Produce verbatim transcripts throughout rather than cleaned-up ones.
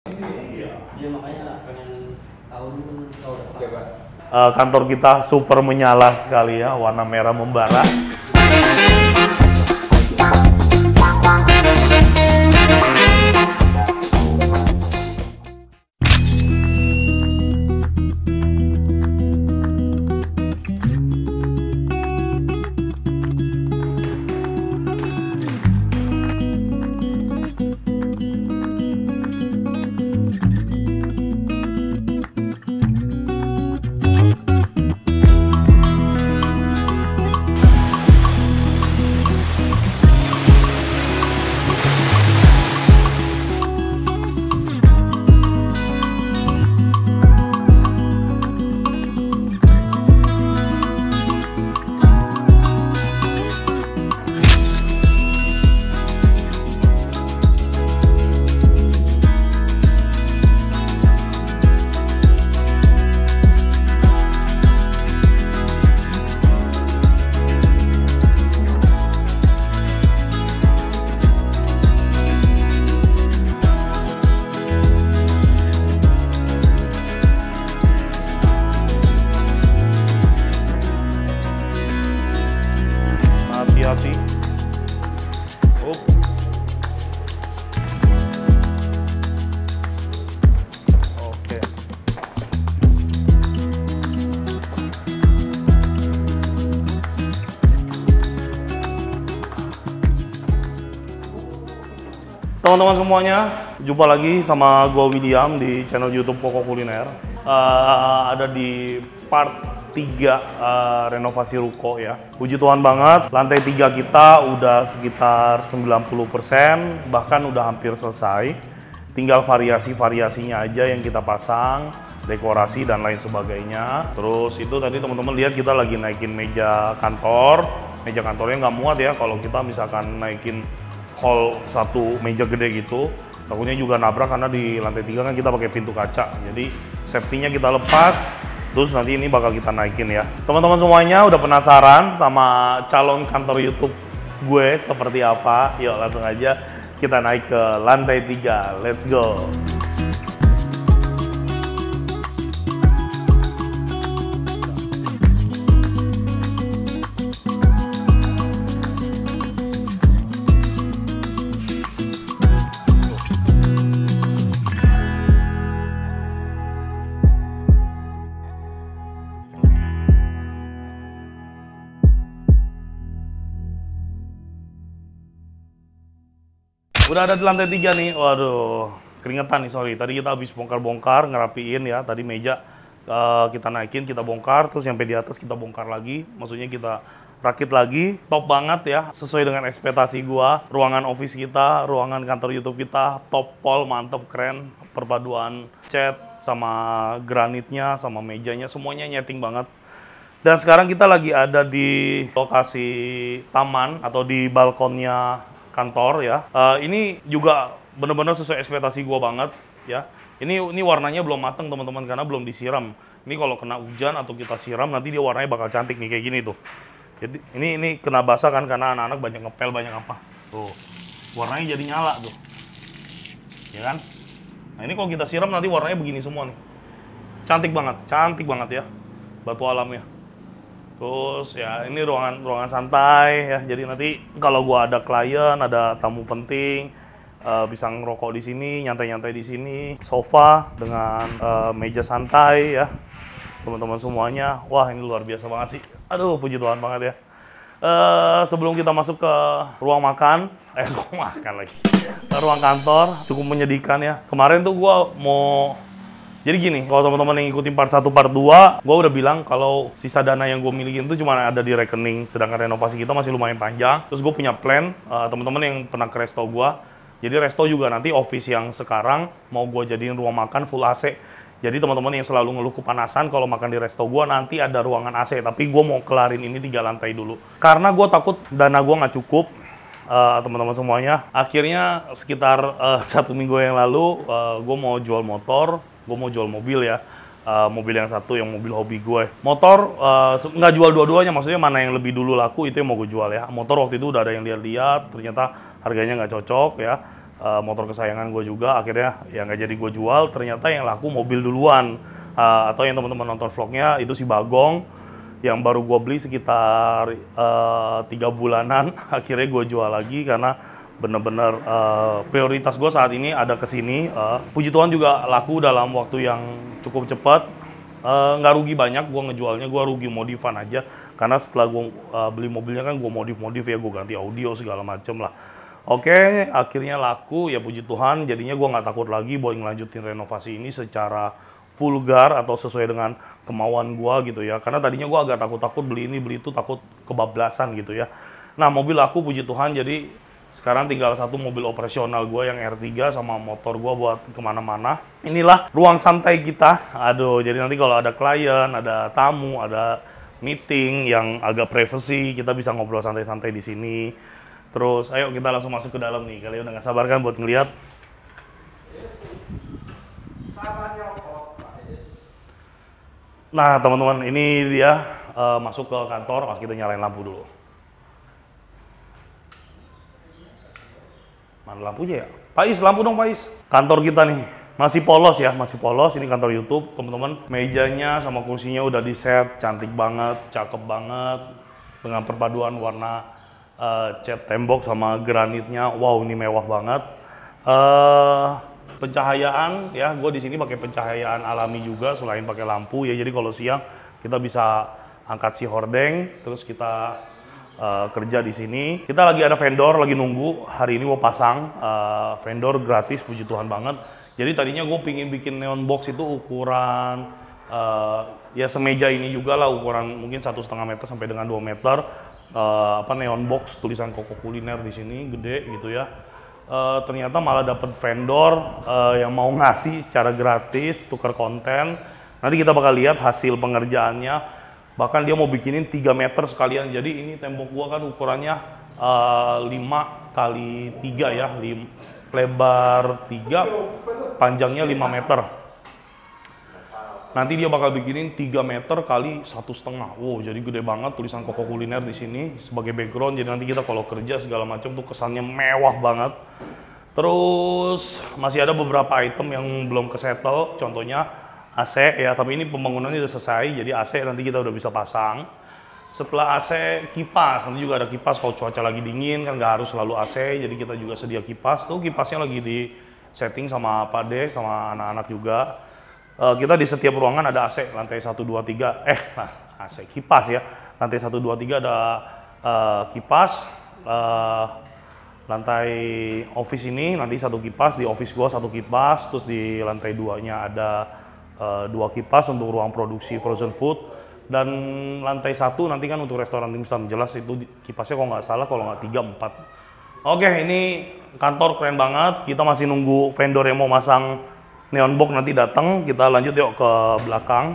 Iya makanya pengen tahu dulu kalau udah Oke, Pak. Uh, kantor kita super menyala sekali ya, warna merah membara. Hati-hati. Up. Oke. Teman-teman semuanya, jumpa lagi sama gua William di channel YouTube Koko Kuliner. Uh, ada di part tiga uh, renovasi ruko ya. Puji Tuhan banget, lantai tiga kita udah sekitar sembilan puluh persen, bahkan udah hampir selesai. Tinggal variasi-variasinya aja yang kita pasang, dekorasi dan lain sebagainya. Terus itu tadi teman-teman lihat kita lagi naikin meja kantor. Meja kantornya nggak muat ya kalau kita misalkan naikin hall satu meja gede gitu. Takutnya juga nabrak karena di lantai tiga kan kita pakai pintu kaca. Jadi safety-nya kita lepas. Terus nanti ini bakal kita naikin ya. Teman-teman semuanya udah penasaran sama calon kantor YouTube gue seperti apa? Yuk langsung aja kita naik ke lantai tiga. Let's go! Udah ada di lantai tiga nih, waduh keringetan nih sorry. Tadi kita habis bongkar-bongkar, ngerapiin ya. Tadi meja uh, kita naikin, kita bongkar, terus sampai di atas kita bongkar lagi. Maksudnya kita rakit lagi, top banget ya. Sesuai dengan ekspektasi gua. Ruangan office kita, ruangan kantor YouTube kita, top pol, mantep, keren. Perpaduan cat sama granitnya, sama mejanya, semuanya nyeting banget. Dan sekarang kita lagi ada di lokasi taman atau di balkonnya kantor ya. Uh, ini juga benar-benar sesuai ekspektasi gua banget ya. Ini ini warnanya belum mateng teman-teman karena belum disiram. Ini kalau kena hujan atau kita siram nanti dia warnanya bakal cantik nih kayak gini tuh. Jadi ini ini kena basah kan karena anak-anak banyak ngepel, banyak apa. Tuh. Warnanya jadi nyala tuh. Ya kan? Nah, ini kalau kita siram nanti warnanya begini semua nih. Cantik banget, cantik banget ya. Batu alamnya. Terus ya ini ruangan ruangan santai ya. Jadi nanti kalau gua ada klien, ada tamu penting, uh, bisa ngerokok di sini, nyantai-nyantai di sini. Sofa dengan uh, meja santai ya. Teman-teman semuanya, wah ini luar biasa banget sih. Aduh, puji Tuhan banget ya. Uh, sebelum kita masuk ke ruang makan, eh ruang makan lagi, ruang kantor cukup menyedihkan ya. Kemarin tuh gua mau Jadi gini, kalau teman-teman yang ngikutin part satu, part dua, gue udah bilang kalau sisa dana yang gue milikin itu cuma ada di rekening, sedangkan renovasi kita masih lumayan panjang. Terus gue punya plan, uh, teman-teman yang pernah ke resto gue, jadi resto juga nanti office yang sekarang mau gue jadiin ruang makan full A C. Jadi teman-teman yang selalu ngeluh kepanasan kalau makan di resto gue nanti ada ruangan A C, tapi gue mau kelarin ini tiga lantai dulu. Karena gue takut dana gue nggak cukup, uh, teman-teman semuanya. Akhirnya sekitar uh, satu minggu yang lalu, uh, gue mau jual motor. Gue mau jual mobil ya, uh, mobil yang satu yang mobil hobi gue. Motor uh, nggak jual dua-duanya, maksudnya mana yang lebih dulu laku itu yang mau gue jual ya. Motor waktu itu udah ada yang lihat-lihat, ternyata harganya nggak cocok ya. uh, motor kesayangan gue juga. Akhirnya ya nggak jadi gue jual. Ternyata yang laku mobil duluan. Uh, atau yang teman-teman nonton vlognya itu si Bagong yang baru gue beli sekitar uh, tiga bulanan. Akhirnya gue jual lagi karena bener-bener uh, prioritas gue saat ini ada ke sini. Uh, puji Tuhan juga laku dalam waktu yang cukup cepat. Uh, nggak rugi banyak gue ngejualnya, gue rugi modifan aja. Karena setelah gue uh, beli mobilnya kan gue modif-modif ya, gue ganti audio segala macem lah. Oke, akhirnya laku ya puji Tuhan. Jadinya gue nggak takut lagi buat ngelanjutin renovasi ini secara vulgar atau sesuai dengan kemauan gue gitu ya. Karena tadinya gue agak takut-takut beli ini, beli itu, takut kebablasan gitu ya. Nah mobil laku puji Tuhan, jadi sekarang tinggal satu mobil operasional gue yang R tiga sama motor gue buat kemana-mana. Inilah ruang santai kita. Aduh, jadi nanti kalau ada klien, ada tamu, ada meeting yang agak privacy, kita bisa ngobrol santai-santai di sini. Terus, ayo kita langsung masuk ke dalam nih. Kalian udah nggak sabar kan buat ngeliat? Nah, teman-teman, ini dia uh, masuk ke kantor. Wah, kita nyalain lampu dulu. Mana lampunya ya? Pais, lampu dong Pais. Kantor kita nih, masih polos ya, masih polos. Ini kantor YouTube, teman-teman. Mejanya sama kursinya udah di set, cantik banget, cakep banget. Dengan perpaduan warna uh, cat tembok sama granitnya. Wow, ini mewah banget. Uh, pencahayaan ya, gue di sini pakai pencahayaan alami juga selain pakai lampu ya. Jadi kalau siang kita bisa angkat si hordeng, terus kita Uh, kerja di sini. Kita lagi ada vendor, lagi nunggu. Hari ini mau pasang uh, vendor gratis, puji Tuhan banget. Jadi tadinya gue pingin bikin neon box itu ukuran uh, ya semeja ini juga lah, ukuran mungkin satu setengah meter sampai dengan dua meter. Uh, apa neon box tulisan Koko Kuliner di sini gede gitu ya. Uh, ternyata malah dapet vendor uh, yang mau ngasih secara gratis, tukar konten. Nanti kita bakal lihat hasil pengerjaannya. Bahkan dia mau bikinin tiga meter sekalian. Jadi ini tembok gua kan ukurannya uh, lima kali tiga ya, lim, lebar tiga, panjangnya lima meter. Nanti dia bakal bikinin tiga meter kali satu setengah. Wow, jadi gede banget tulisan Koko Kuliner di sini sebagai background. Jadi nanti kita kalau kerja segala macam tuh kesannya mewah banget. Terus masih ada beberapa item yang belum kesettle, contohnya A C ya, tapi ini pembangunannya udah selesai, jadi A C nanti kita udah bisa pasang. Setelah A C, kipas, nanti juga ada kipas kalau cuaca lagi dingin, kan nggak harus selalu A C, jadi kita juga sedia kipas. Tuh kipasnya lagi di setting sama Pak De, sama anak-anak juga. Uh, kita di setiap ruangan ada A C, lantai satu, dua, tiga, eh nah A C, kipas ya. Lantai satu, dua, tiga ada uh, kipas. Uh, lantai office ini nanti satu kipas, di office gua satu kipas, terus di lantai duanya ada Uh, dua kipas untuk ruang produksi frozen food, dan lantai satu nanti kan untuk restoran dimsum. Jelas itu kipasnya kalau nggak salah, kalau nggak tiga empat. Oke, ini kantor keren banget. Kita masih nunggu vendor yang mau masang neon box nanti datang. Kita lanjut yuk ke belakang.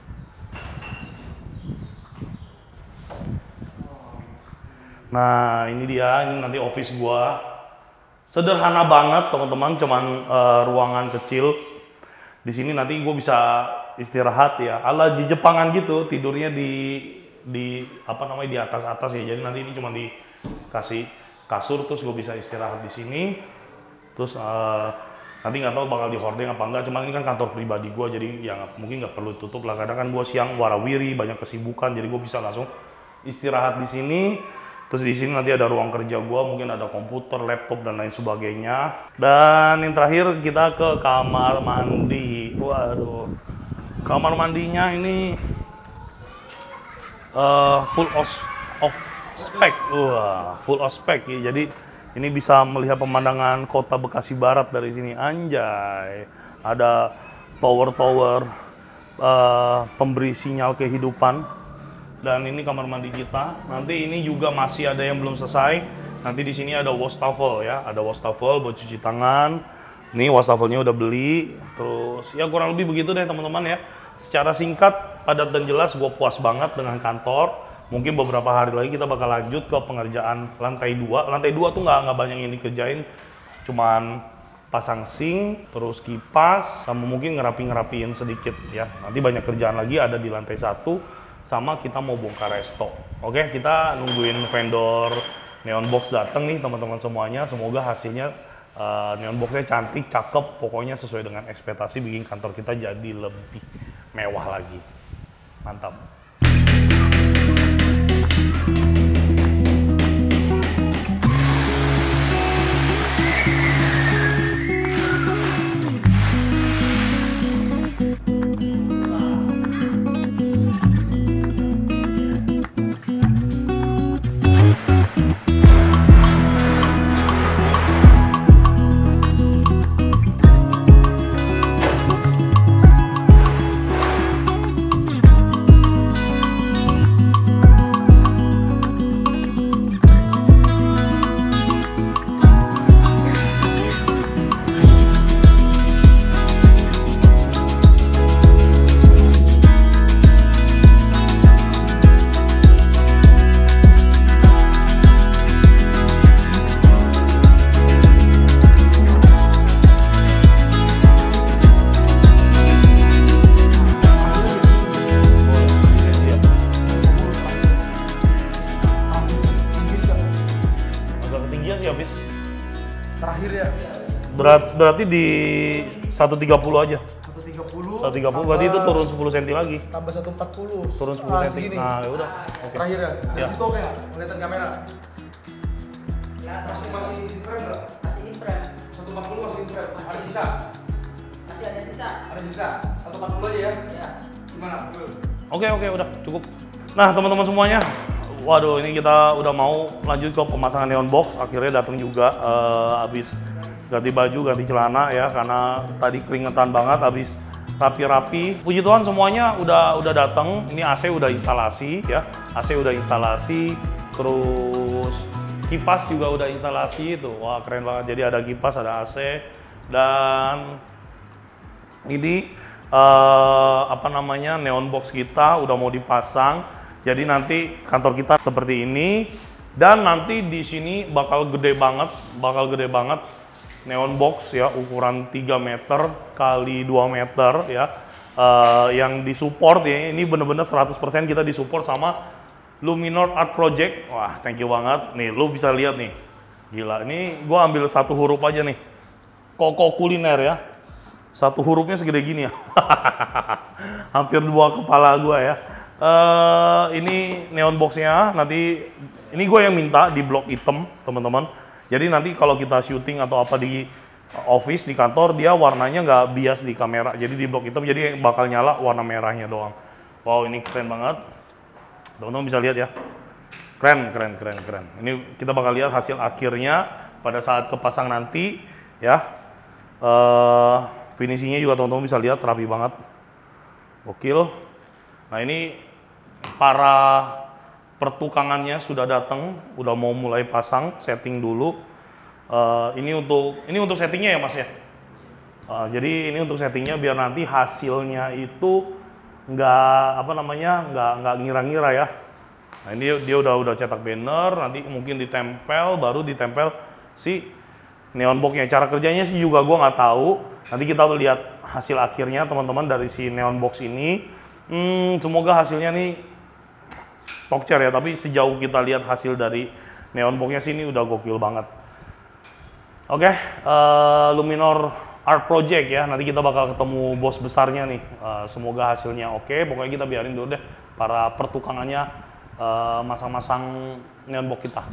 Nah ini dia, ini nanti office gua. Sederhana banget teman-teman, cuman uh, ruangan kecil. Di sini nanti gue bisa istirahat ya, ala di Jepangan gitu, tidurnya di di apa namanya di atas atas ya. Jadi nanti ini cuma dikasih kasur, terus gue bisa istirahat di sini. Terus uh, nanti nggak tahu bakal di hordeng apa enggak. Cuman ini kan kantor pribadi gue, jadi ya mungkin nggak perlu tutup lah. Kadang kan gue siang warawiri banyak kesibukan, jadi gue bisa langsung istirahat di sini. Terus di sini nanti ada ruang kerja gue, mungkin ada komputer, laptop, dan lain sebagainya. Dan yang terakhir kita ke kamar mandi. Waduh, kamar mandinya ini uh, full of, of spec. Wah, full of spec. Ya. Jadi ini bisa melihat pemandangan kota Bekasi Barat dari sini. Anjay, ada tower-tower uh, pemberi sinyal kehidupan. Dan ini kamar mandi kita. Nanti ini juga masih ada yang belum selesai. Nanti di sini ada wastafel ya, ada wastafel buat cuci tangan. Ini wastafelnya udah beli. Terus ya kurang lebih begitu deh teman-teman ya. Secara singkat, padat dan jelas, gue puas banget dengan kantor. Mungkin beberapa hari lagi kita bakal lanjut ke pengerjaan lantai dua. Lantai dua tuh nggak nggak banyak yang dikerjain, cuman pasang sink, terus kipas, sama mungkin ngerapi-ngerapiin sedikit ya. Nanti banyak kerjaan lagi ada di lantai satu. Sama kita mau bongkar resto. Oke, kita nungguin vendor neon box datang nih teman-teman semuanya. Semoga hasilnya Uh, neon boxnya cantik, cakep, pokoknya sesuai dengan ekspektasi, bikin kantor kita jadi lebih mewah lagi. Mantap. Terakhir ya. Berat, berarti di seratus tiga puluh aja. seratus tiga puluh. seratus tiga puluh berarti itu turun sepuluh senti lagi. Tambah seratus empat puluh. Turun sepuluh senti. Segini. Nah, ya udah. Oke. Terakhir ya. Dari Ya. situ oke ya? Kelihatan kamera. Masih masih in frame enggak? Masih in frame. seratus empat puluh masih in frame. Ada sisa. Masih ada sisa. Ada sisa. seratus empat puluh aja ya. Ya. Gimana? Betul. Oke, oke, udah cukup. Nah, teman-teman semuanya, waduh, ini kita udah mau lanjut ke pemasangan neon box. Akhirnya datang juga uh, habis ganti baju, ganti celana ya, karena tadi keringetan banget, habis rapi-rapi. Puji Tuhan semuanya udah udah datang. Ini A C udah instalasi ya, A C udah instalasi, terus kipas juga udah instalasi itu. Wah, keren banget. Jadi ada kipas, ada A C, dan ini uh, apa namanya neon box kita udah mau dipasang. Jadi nanti kantor kita seperti ini, dan nanti di sini bakal gede banget, bakal gede banget neon box ya, ukuran tiga meter kali dua meter ya, uh, yang disupport ya. Ini bener-bener seratus persen kita disupport sama Luminor Art Project. Wah, thank you banget. Nih, lu bisa lihat nih. Gila, ini gua ambil satu huruf aja nih. Koko Kuliner ya. Satu hurufnya segede gini ya. Hampir dua kepala gua ya. Uh, ini neon boxnya nanti, ini gue yang minta di blok hitam teman-teman. Jadi nanti kalau kita syuting atau apa di office, di kantor, dia warnanya nggak bias di kamera. Jadi di blok hitam, jadi bakal nyala warna merahnya doang. Wow, ini keren banget. Teman-teman bisa lihat ya. Keren, keren, keren, keren. Ini kita bakal lihat hasil akhirnya pada saat kepasang nanti ya. Uh, finishingnya juga teman-teman bisa lihat rapi banget. Gokil. Nah, ini para pertukangannya sudah datang, udah mau mulai pasang, setting dulu. Uh, ini untuk ini untuk settingnya ya Mas ya. Uh, jadi ini untuk settingnya biar nanti hasilnya itu nggak apa namanya nggak nggak ngira-ngira ya. Nah, ini dia udah udah cetak banner, nanti mungkin ditempel, baru ditempel si neon boxnya. Cara kerjanya sih juga gua nggak tahu. Nanti kita lihat hasil akhirnya teman-teman dari si neon box ini. Hmm, semoga hasilnya nih pokcer ya, tapi sejauh kita lihat hasil dari neon boxnya sini udah gokil banget. Oke, okay, uh, Luminor Art Project ya, nanti kita bakal ketemu bos besarnya nih. Uh, semoga hasilnya oke, okay. Pokoknya kita biarin dulu deh para pertukangannya uh, masang-masang neon box kita.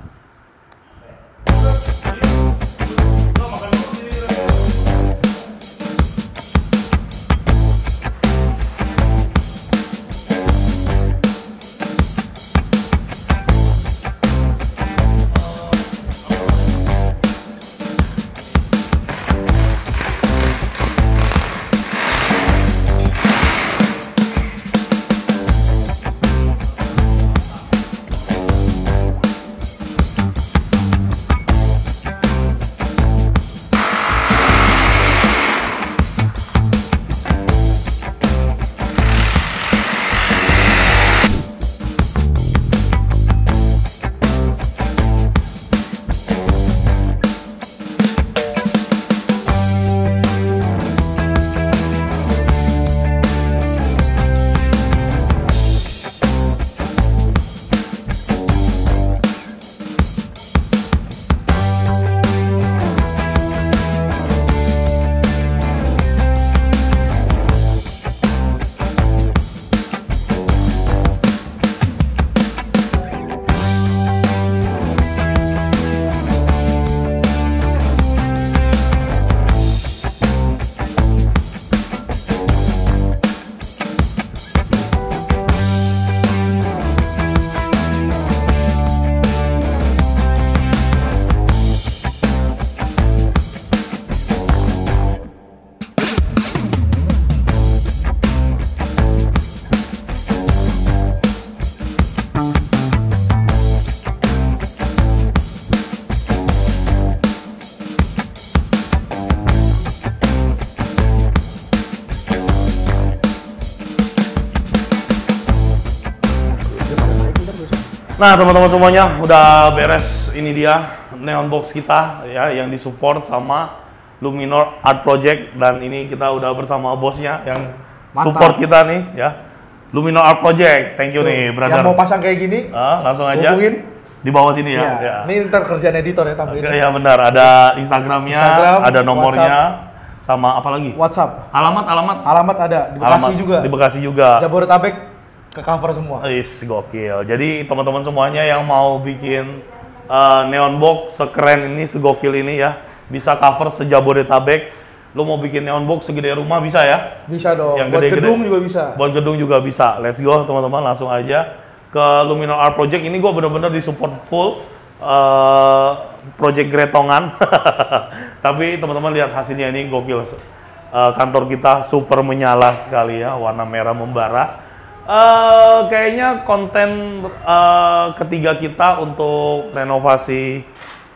Nah, teman-teman semuanya udah beres. Ini dia neon box kita ya yang disupport sama Luminor Art Project, dan ini kita udah bersama bosnya yang Mantap. support kita nih ya. Luminor Art Project. Thank you Tuh, nih, brother. yang mau pasang kayak gini, Ah, langsung aja hubungin. di bawah sini ya. Iya. Ya. Ini ntar kerjaan editor ya, tambahin. Oke, ya benar, ada Instagramnya, Instagram, ada nomornya, sama apa lagi? WhatsApp. Alamat, alamat. Alamat ada di Bekasi Alamat juga. Di Bekasi juga. Jabodetabek ke cover semua. Is gokil. Jadi teman-teman semuanya yang mau bikin uh, neon box sekeren ini, segokil ini ya, bisa cover sejabodetabek. Lo mau bikin neon box segede rumah bisa ya? Bisa dong. Yang Buat gede-gede. gedung juga bisa. Buat gedung juga bisa. Let's go teman-teman, langsung aja ke Luminor Art Project. Ini gue bener-bener di support full uh, project Gretongan. Tapi teman-teman lihat hasilnya, ini gokil. Uh, kantor kita super menyala sekali ya, warna merah membara. Uh, kayaknya konten uh, ketiga kita untuk renovasi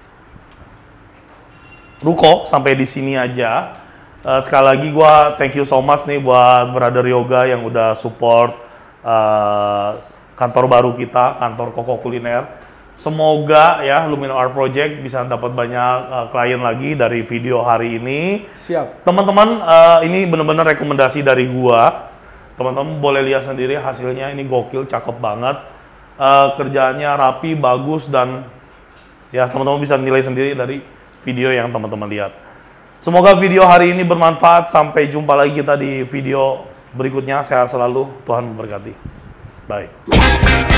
ruko sampai di sini aja. Uh, sekali lagi gua thank you so much nih buat Brother Yoga yang udah support uh, kantor baru kita, kantor Koko Kuliner. Semoga ya Luminor Art Project bisa dapat banyak uh, klien lagi dari video hari ini. Siap. Teman-teman, uh, ini benar-benar rekomendasi dari gua. Teman-teman boleh lihat sendiri hasilnya, ini gokil, cakep banget. Uh, kerjaannya rapi, bagus, dan ya teman-teman bisa nilai sendiri dari video yang teman-teman lihat. Semoga video hari ini bermanfaat. Sampai jumpa lagi kita di video berikutnya. Sehat selalu, Tuhan memberkati. Bye.